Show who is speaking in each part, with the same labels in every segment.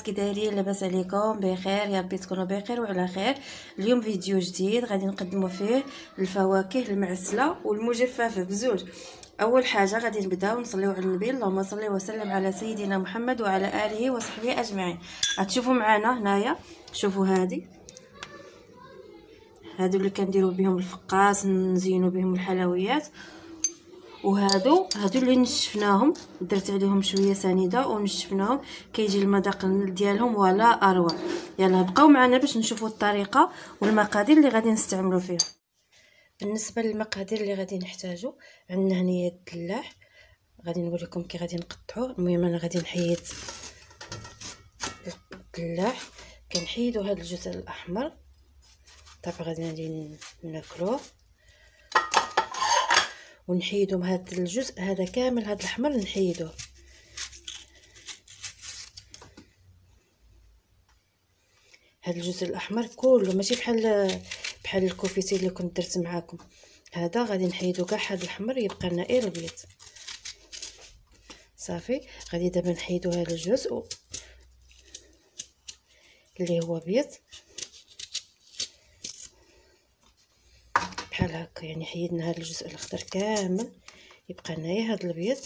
Speaker 1: كي دايرين؟ لاباس عليكم؟ بخير يا ربي تكونوا بخير وعلى خير. اليوم فيديو جديد غادي نقدموا فيه الفواكه المعسله والمجففه بزوج. اول حاجه غادي نبداو نصليو على النبي، اللهم صل وسلم على سيدنا محمد وعلى اله وصحبه اجمعين. غتشوفوا معنا هنايا، شوفوا هادو اللي كنديروا بهم الفقاس، نزينوا بهم الحلويات. وهادو اللي نشفناهم، درت عليهم شويه سنيده ونشفناهم، كيجي المذاق ديالهم ولا اروع. يلا بقاو معنا باش نشوفوا الطريقه والمقادير اللي غادي نستعملوا فيها. بالنسبه للمقادير اللي غادي نحتاجو، عندنا هنايا الدلاح، غادي نوريكم كي غادي نقطعوه. المهم انا غادي نحيد الدلاح، كنحيدو هذا الجزء الاحمر، طبعا غادي ناكلوه، ونحيدو هذا الجزء هذا كامل، هذا الاحمر نحيدوه. هذا الجزء الاحمر كله ماشي بحال الكوفيتي اللي كنت درت معاكم، هذا غادي نحيدو كاع هذا الاحمر، يبقى لنا غير البيض صافي. غادي دابا نحيدو هذا الجزء اللي هو بيض بحال هكا، يعني حيدنا هذا الجزء الاخضر كامل، يبقى لنا غير هذا البيض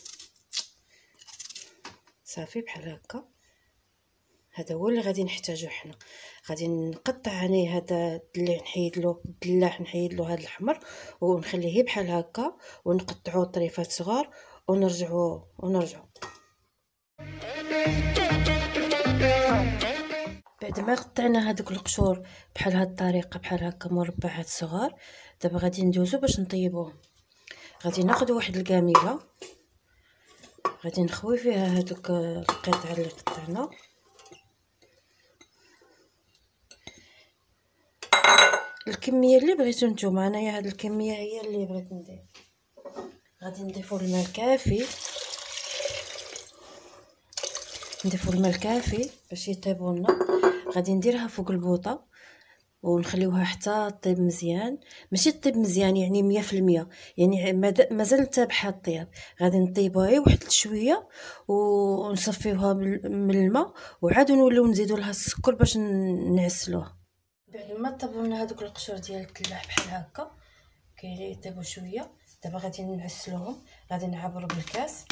Speaker 1: صافي بحال هكا. هذا هو اللي غادي نحتاجو حنا. غادي نقطع هنايا هذا الدلاح، نحيد له هذا الاحمر ونخليه بحال هكا، ونقطعوه طريفات صغار ونرجعوا بعد ما قطعنا هذوك القشور بحال هاد الطريقه، بحال هكا مربعات صغار. دابا غادي ندوزو باش نطيبوهم. غادي ناخذ واحد الكاميله، غادي نخوي فيها هذوك القطع اللي قطعنا، الكميه اللي بغيتو نتوما. انايا هاد الكميه هي اللي بغيت ندير. غادي نضيفوا الماء الكافي، باش يطيبوا لنا. غادي نديرها فوق البوطه ونخليوها حتى طيب مزيان، ماشي طيب مزيان يعني 100%، يعني مازال تابحه الطياب. غادي نطيبوها غير واحد شويه ونصفيوها من الماء، وعاد نوليو نزيدوا لها السكر باش نعسلوها. بعد ما طيبوا لنا هذوك القشور ديال التلاح بحال هكا كيطيبوا شويه، دابا غادي نعسلوهم. غادي نعبروا بالكاس،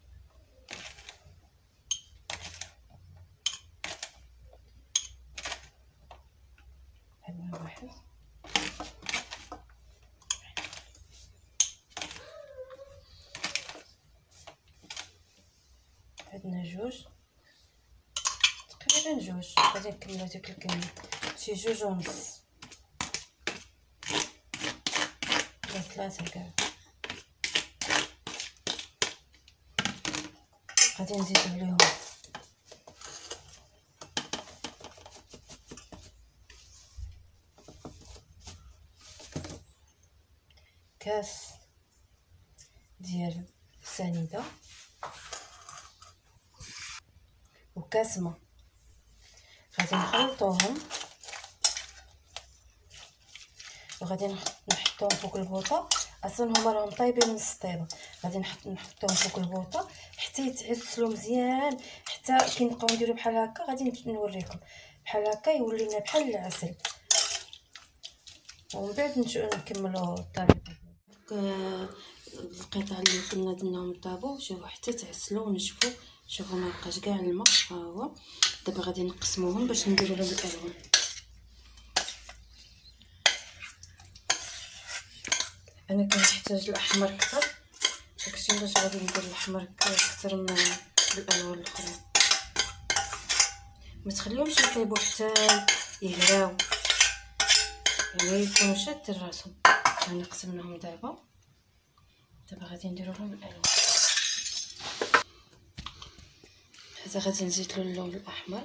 Speaker 1: عندنا واحد، عندنا جوج، تقريبا جوج. غادي نكملو ديك الكميه، شي جوج ونص ولا 3 كاع. غادي نزيدو عليهم كاس ديال سنيده وكاس ما. غادي نخلطوهم وغادي نحطوهم فوق البوطه. اصلا هما راهم طايبين نص طيبه، غادي نحطوهم فوق البوطه حتى يتعسلوا مزيان، حتى كي نبقاو نديرو بحال هكا. غادي نوريكم بحال هكا يولي لنا بحال العسل، ومن بعد نكملوا الطريقه. القطع اللي كنا درناهم طابو، شوفوا حتى تعسلوا ونشفوا. شوفوا ما بقاش كاع الماء، ها هو. دابا غادي نقسموهم باش نديرو لهم الالوان. انا كنحتاج الاحمر كتر، داكشي علاش غادي ندير الاحمر كتر من الالوان الاخرى. ما تخليهمش يطيبوا حتى يهراو، يعني يكونوا شاد راسهم. انا قسمناهم دابا غادي نديرو لهم الالوان. هذا غادي نزيد له اللون الاحمر،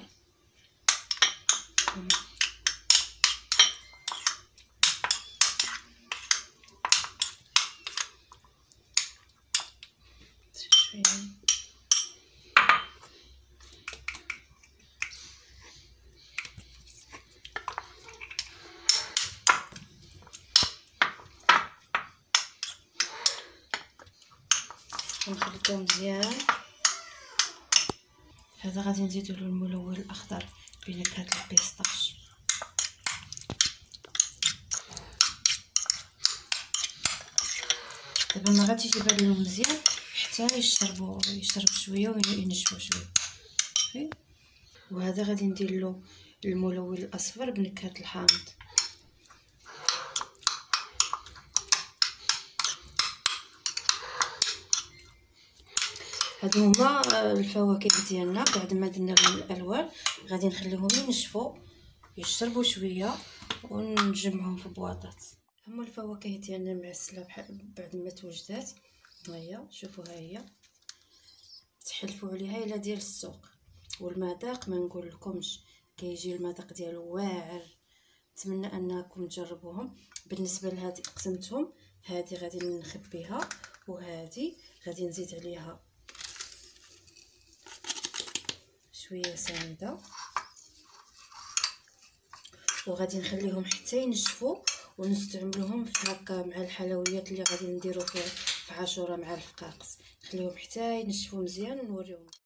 Speaker 1: شويه نخلطو مزيان. هذا غادي نزيدو له الملون الاخضر بنكهه البيستاش. دابا ما غاديش يبان لهم مزيان حتى يشرب شويه وينشفوا شويه صافي. وهذا غادي ندير له الملون الاصفر بنكهه الحامض. هادو هما الفواكه ديالنا بعد ما درنا لهم الالوان. غادي نخليهم ينشفوا يشربوا شويه ونجمعهم في بواطات. هما الفواكه ديالنا معسله بعد ما توجدات. ها هي شوفوا، ها هي تحلفوا عليها الا ديال السوق. والمذاق ما نقول لكمش، كيجي المذاق ديالو واعر. نتمنى انكم تجربوهم. بالنسبه لهذه قسمتهم، هذه غادي نخبيها وهذه غادي نزيد عليها شويه سنيده، وغادي نخليهم حتى ينشفوا ونستعملوهم في هكا مع الحلويات اللي غادي نديرو في عاشوره مع الفقاقس. نخليهم حتى ينشفوا مزيان ونوريهم.